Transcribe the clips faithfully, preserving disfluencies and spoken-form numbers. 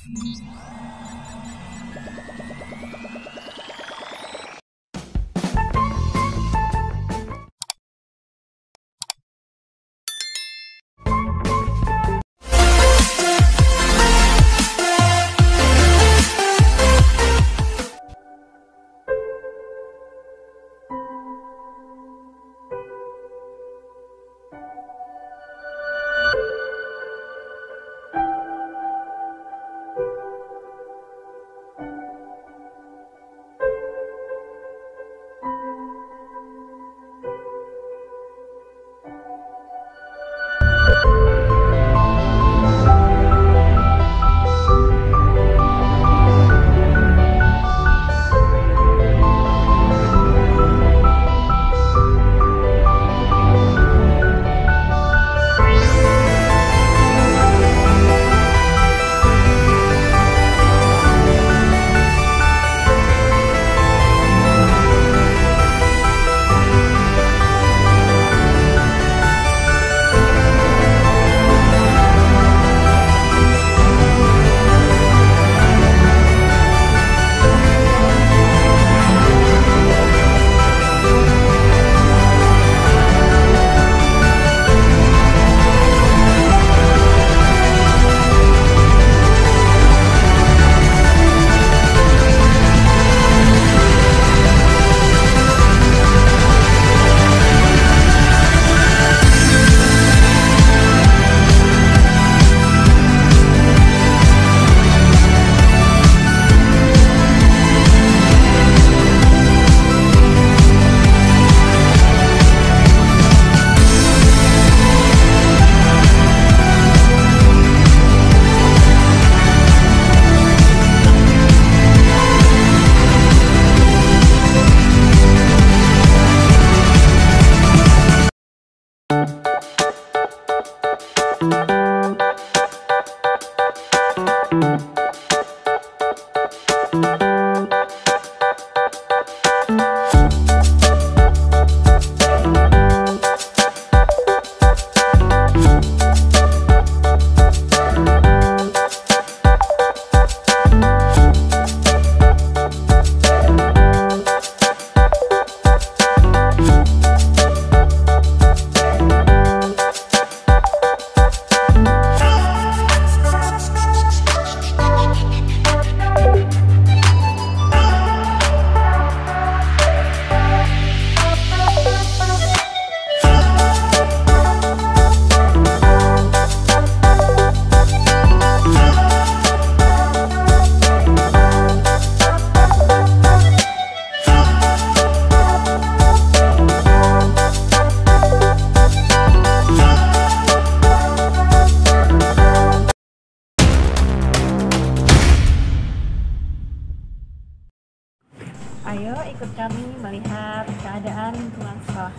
Ayo ikut kami melihat keadaan lingkungan sekolah.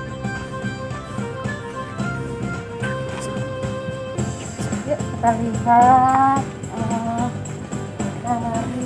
Yuk kita lihat uh, dari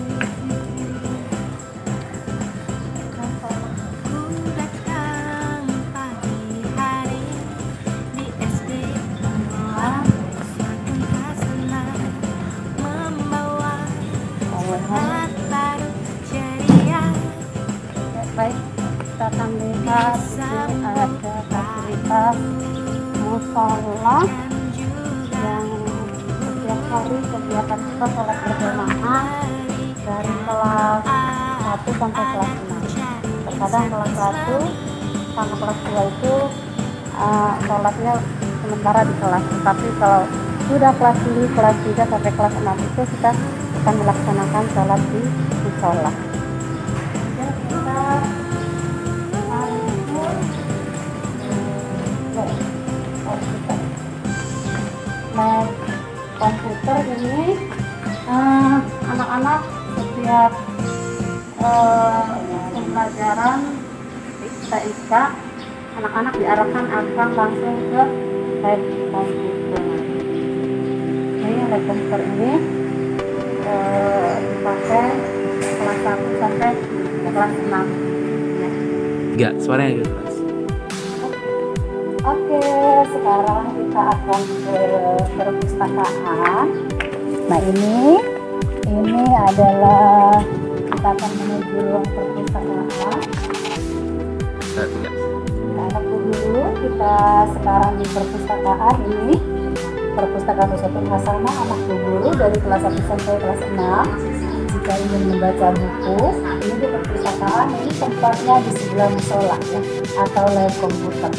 baik, kita akan lihat di sini ada fasilitas musola yang setiap hari kegiatan kita sholat berjamaah dari kelas satu sampai kelas enam. Terkadang kelas satu sama kelas dua itu uh, sholatnya sementara di kelas, tetapi kalau sudah kelas dua, kelas tiga sampai kelas enam itu kita akan melaksanakan sholat di musola. Lab komputer ini anak-anak uh, setiap uh, pembelajaran T I K anak-anak diarahkan akan langsung ke lab komputer. Ini lab komputer ini uh, dipakai kelas satu sampai kelas enam ya. Enggak, suaranya gitu Mas. Oke, sekarang kita akan ke perpustakaan. Nah ini ini adalah kita akan menuju ruang perpustakaan. Nah, tiga. Anakku dulu, kita sekarang di perpustakaan ini. Perpustakaan Uswatun Hasanah anakku guru dari kelas satu sampai kelas enam. Jika ingin membaca buku, ini di perpustakaan, ini tempatnya di sebelah musola ya, atau lab komputer.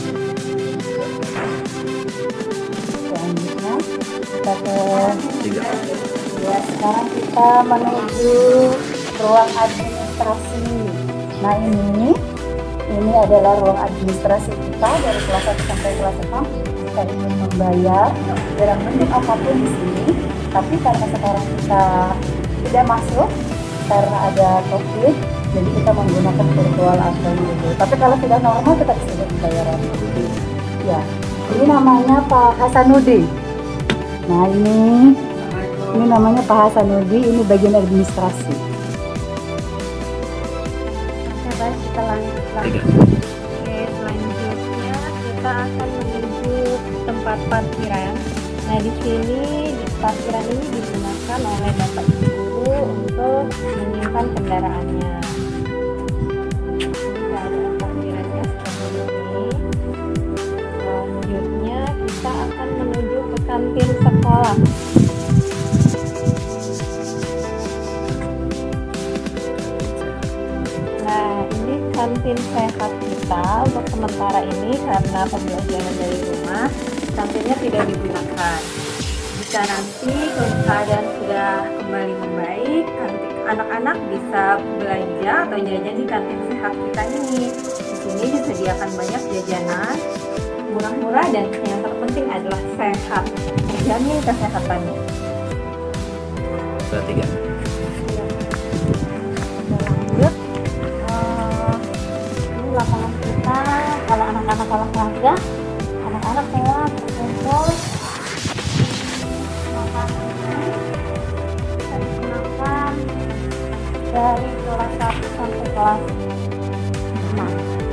Selanjutnya kita ke Tiga. ya, sekarang kita menuju ruang administrasi. Nah ini ini adalah ruang administrasi kita dari kelas satu sampai kelas enam. Jika ingin membayar dalam bentuk apapun di sini, tapi karena sekarang kita tidak masuk karena ada COVID, jadi kita menggunakan virtual account dulu. Tapi kalau sudah normal kita bisa buat pembayaran. Ya, ini namanya Pak Hasanuddin. Nah ini ini namanya Pak Hasanuddin, ini bagian administrasi. Oke baik, kita lanjut lagi. Tiga. Oke, selanjutnya kita akan menuju tempat parkiran. Nah di sini di parkiran ini digunakan oleh Bapak Ibu guru untuk menyimpan kendaraannya. Ini keadaan parkirannya seperti ini. Selanjutnya kita akan menuju ke kantin sekolah. Nah ini kantin sehat kita untuk sementara ini karena pembelajaran dari rumah, kantinnya tidak digunakan. Jika nanti keadaan sudah kembali membaik, kantin anak-anak bisa belanja atau jajan di kantin sehat kita ini. Di sini disediakan banyak jajanan murah-murah dan yang terpenting adalah sehat, terjamin kesehatannya. Dua, tiga. Lanjut, uh, ini lapangan kita. Kalau anak-anak olahraga, anak-anak semua berkumpul. Lapangannya kita digunakan dari kelas satu sampai kelas enam.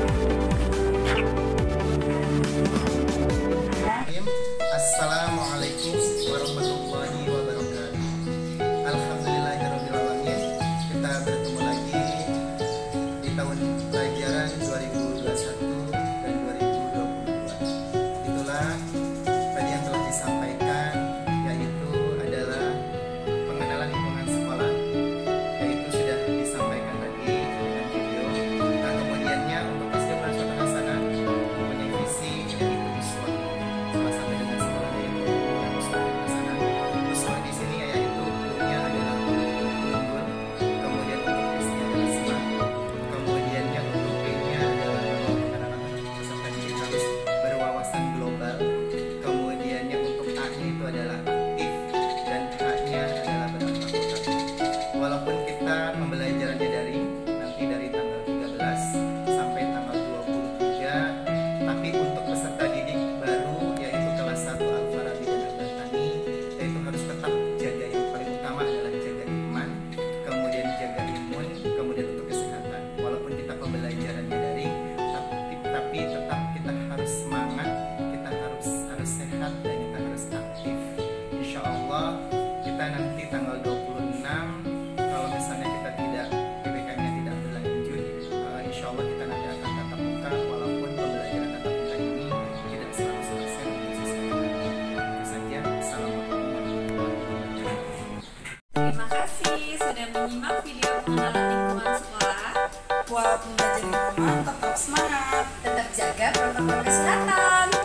Assalamualaikum warahmatullahi wabarakatuh. Alhamdulillahirrahmanirrahim. Kita bertemu lagi di tahun pelajaran dua ribu dua puluh satu dan dua ribu dua puluh dua. Itulah tadi yang telah disampaikan, yaitu adalah pengenalan lingkungan sekolah, yaitu sudah disampaikan tadi dengan video. Nah kemudiannya untuk S D Uswatun Hasanah mempunyai visi yaitu uswah. Salah satu dengan sekolahnya yaitu Uswatun Hasanah. Uswah di sini yaitu U-nya adalah unggul, kemudian untuk S-nya adalah smart, kemudiannya untuk B-nya adalah melakukan anak-anak peserta didik harus berwawasan global, kemudiannya untuk A-nya itu adalah aktif, dan H-nya adalah berakutat. Walaupun kita pembelajarannya dari nanti dari tanggal tiga belas sampai tanggal dua puluh tiga, tapi untuk peserta didik baru yaitu kelas satu Al-Farabi dan Al-Bantani, yaitu harus tetap jaga yang paling utama adalah jaga iman, kemudian jaga imun, kemudian untuk kesehatan. Walaupun kita pembelajarannya dari tapi, tapi tetap kita harus semangat, kita harus harus sehat dan kita harus aktif. Insya Allah kita nanti tanggal dua puluh enam, kalau misalnya kita tidak P P K-nya tidak berlanjut, uh, insya Allah kita nanti akan tatap muka, walaupun pembelajaran tatap muka ini tidak seratus persen disesuaikan. Itu saja. Assalamualaikum warahmatullahi wabarakatuh. Terima kasih sudah menyimak video pengenalan lingkungan sekolah. Walaupun belajar di rumah, tetap semangat, tetap jaga protokol kesehatan.